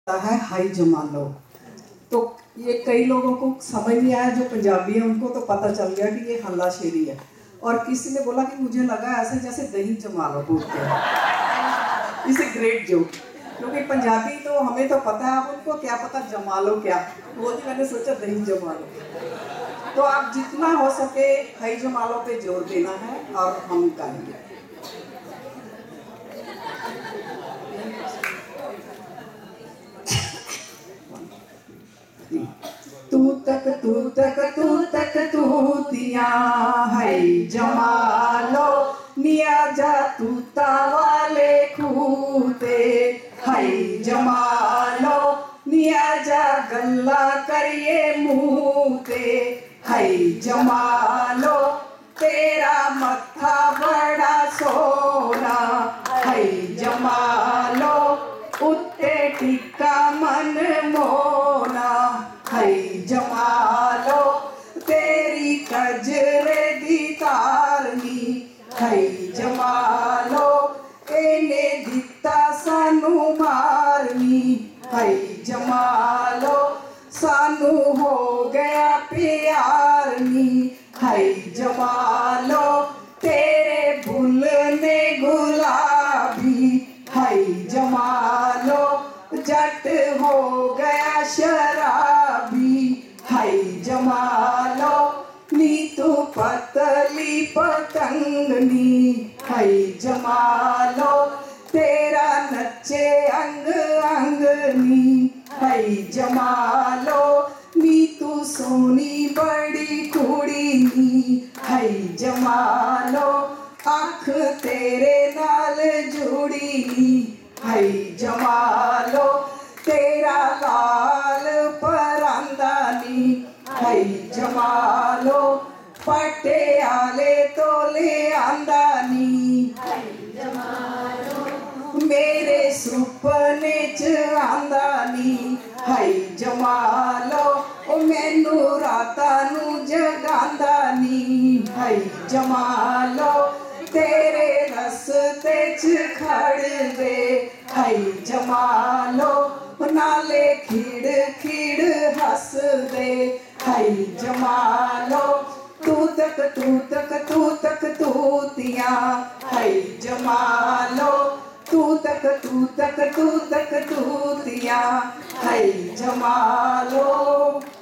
है हाई जमालो। तो ये कई लोगों को समझ नहीं आया, जो पंजाबी है उनको तो पता चल गया कि ये हल्ला शेरी है। और किसी ने बोला कि मुझे लगा ऐसे जैसे दही जमा लो बोलते हैं। इसे ग्रेट जोक, क्योंकि पंजाबी तो हमें तो पता है, अब उनको क्या पता जमा लो क्या बोलती। मैंने सोचा दही जमा लो। तो आप जितना हो सके हाई जमालो पे जोर देना है और हम गाएंगे। तू तक तूतिया है जमालो, निया जा तूता वाले खूते है जमालो, निया जा गल्ला करिए मुँहते है जमालो, तेरा मत्था बड़ा सोना है जमालो, उत्ते टिक्का मन मोना है जमालो, तेरी कजरे दी तारनी है जमालो, एने दिता सानू मारनी है जमालो, सानू हो गया प्यारनी है जमालो, तेरे भूलने गुलाबी है जमालो, जट हो गया शराबी है जमालो, नी तू पतली पतंगनी है जमालो, तेरा नच्चे अंग अंगनी है जमालो, नी तू सोनी बड़ी कुड़ी है जमालो, आँख तेरे नाल जुड़ी है जमालो, तेरा लाल परांदानी है जमालो, पटियाले तो ले आंदानी है जमालो, मेरे सुपने च आंदानी है जमालो, ओ मैनू राता नू जगांदानी है जमालो, तेरे रस्ते च खड़ दे है जमालो, नाले खिड़ खिड़ हस दे है जमालो, तू तक तूतिया है जमालो, तू तक तूतिया है जमालो।